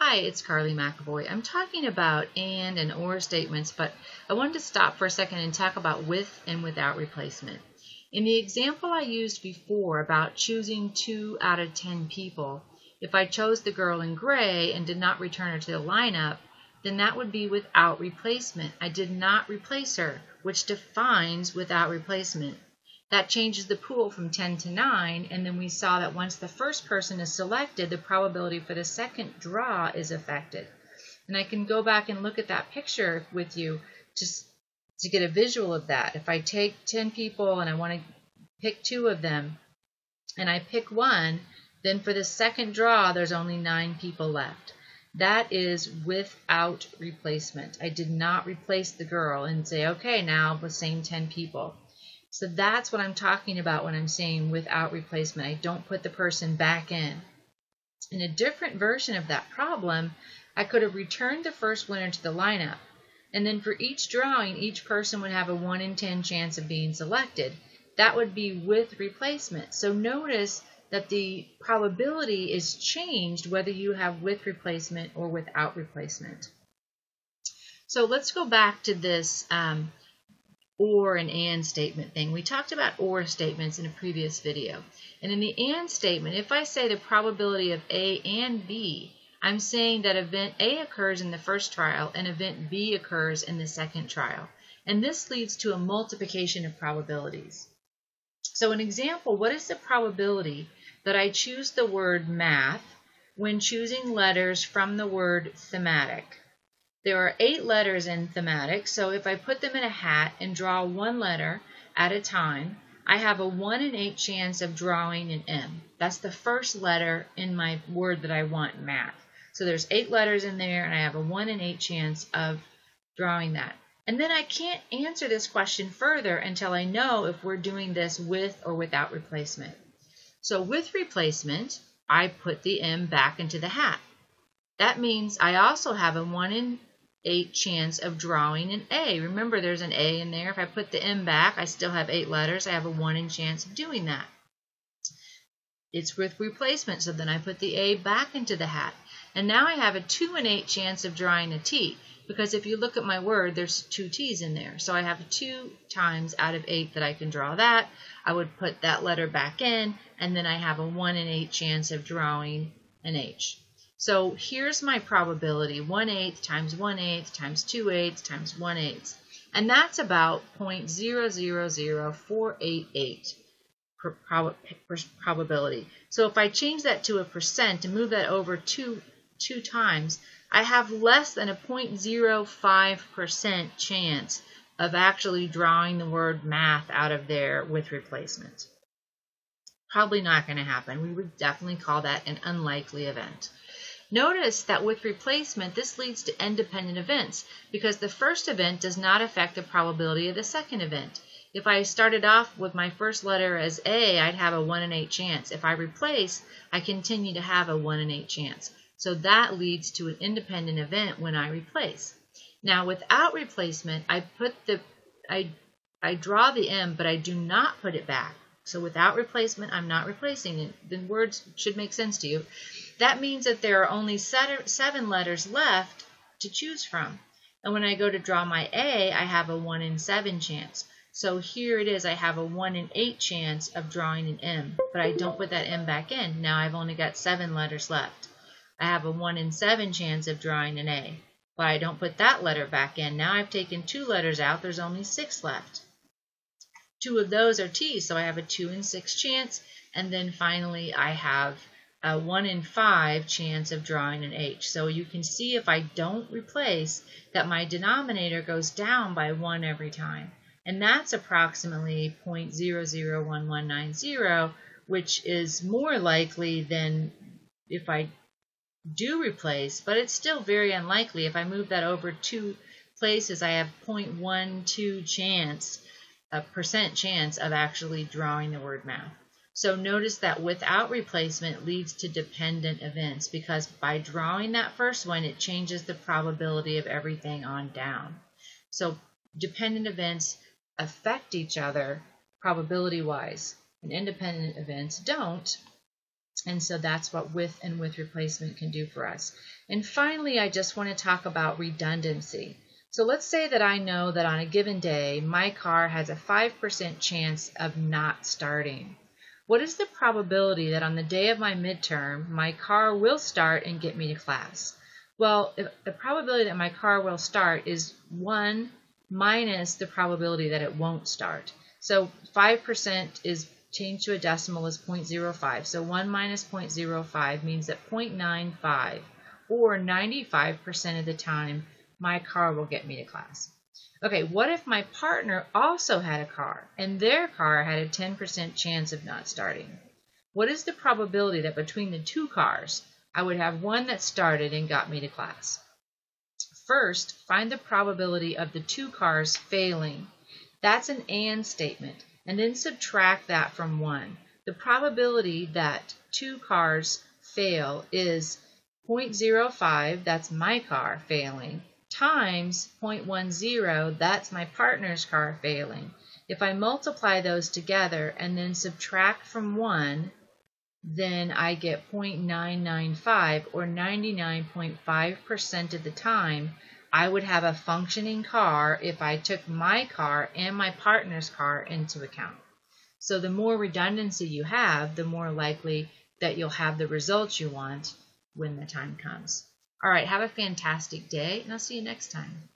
Hi, it's Carly McAvoy. I'm talking about and or statements, but I wanted to stop for a second and talk about with and without replacement. In the example I used before about choosing 2 out of 10 people, if I chose the girl in gray and did not return her to the lineup, then that would be without replacement. I did not replace her, which defines without replacement. That changes the pool from 10 to 9, and then we saw that once the first person is selected, the probability for the second draw is affected. And I can go back and look at that picture with you just to get a visual of that. If I take 10 people and I want to pick 2 of them, and I pick 1, then for the second draw, there's only 9 people left. That is without replacement. I did not replace the girl and say, okay, now the same 10 people. So that's what I'm talking about when I'm saying without replacement. I don't put the person back in. In a different version of that problem, I could have returned the first winner to the lineup. And then for each drawing, each person would have a 1 in 10 chance of being selected. That would be with replacement. So notice that the probability is changed whether you have with replacement or without replacement. So let's go back to this or an and statement thing. We talked about or statements in a previous video. And in the and statement, if I say the probability of A and B, I'm saying that event A occurs in the first trial and event B occurs in the second trial. And this leads to a multiplication of probabilities. So an example, what is the probability that I choose the word math when choosing letters from the word thematic? There are 8 letters in thematic, so if I put them in a hat and draw 1 letter at a time, I have a 1 in 8 chance of drawing an M. That's the first letter in my word that I want, math. So there's 8 letters in there, and I have a 1 in 8 chance of drawing that. And then I can't answer this question further until I know if we're doing this with or without replacement. So with replacement, I put the M back into the hat. That means I also have a 1 in 8 chance of drawing an A. Remember, there's an A in there. If I put the M back, I still have 8 letters. I have a 1 in chance of doing that. It's with replacement, so then I put the A back into the hat. And now I have a 2 in 8 chance of drawing a T, because if you look at my word, there's 2 T's in there. So I have 2 times out of 8 that I can draw that. I would put that letter back in, and then I have a 1 in 8 chance of drawing an H. So here's my probability, 1/8 times 1/8 times 2/8 times 1/8. And that's about 0.000488 probability. So if I change that to a percent and move that over two times, I have less than a 0.05% chance of actually drawing the word math out of there with replacement. Probably not going to happen. We would definitely call that an unlikely event. Notice that with replacement, this leads to independent events because the first event does not affect the probability of the second event. If I started off with my first letter as A, I'd have a 1 in 8 chance. If I replace, I continue to have a 1 in 8 chance. So that leads to an independent event when I replace. Now, without replacement, I draw the M, but I do not put it back. So without replacement, I'm not replacing it. The words should make sense to you. That means that there are only 7 letters left to choose from. And when I go to draw my A, I have a 1 in 7 chance. So here it is, I have a 1 in 8 chance of drawing an M, but I don't put that M back in. Now I've only got 7 letters left. I have a 1 in 7 chance of drawing an A, but I don't put that letter back in. Now I've taken 2 letters out, there's only 6 left. 2 of those are T's, so I have a 2 in 6 chance, and then finally I have a 1 in 5 chance of drawing an H. So you can see if I don't replace that my denominator goes down by 1 every time. And that's approximately 0.001190, which is more likely than if I do replace, but it's still very unlikely. If I move that over 2 places, I have 0.12 chance, a percent chance of actually drawing the word math. So notice that without replacement leads to dependent events because by drawing that first one, it changes the probability of everything on down. So dependent events affect each other probability-wise, and independent events don't. And so that's what with and with replacement can do for us. And finally, I just want to talk about redundancy. So let's say that I know that on a given day, my car has a 5% chance of not starting. What is the probability that on the day of my midterm, my car will start and get me to class? Well, the probability that my car will start is 1 minus the probability that it won't start. So 5% is changed to a decimal is 0.05. So 1 minus 0.05 means that 0.95 or 95% of the time my car will get me to class. Okay, what if my partner also had a car and their car had a 10% chance of not starting? What is the probability that between the two cars, I would have one that started and got me to class? First, find the probability of the two cars failing. That's an and statement. And then subtract that from 1. The probability that two cars fail is 0.05, that's my car failing, times 0.10, that's my partner's car failing. If I multiply those together and then subtract from 1, then I get 0.995, or 99.5% of the time I would have a functioning car if I took my car and my partner's car into account. So the more redundancy you have, the more likely that you'll have the results you want when the time comes. All right, have a fantastic day, and I'll see you next time.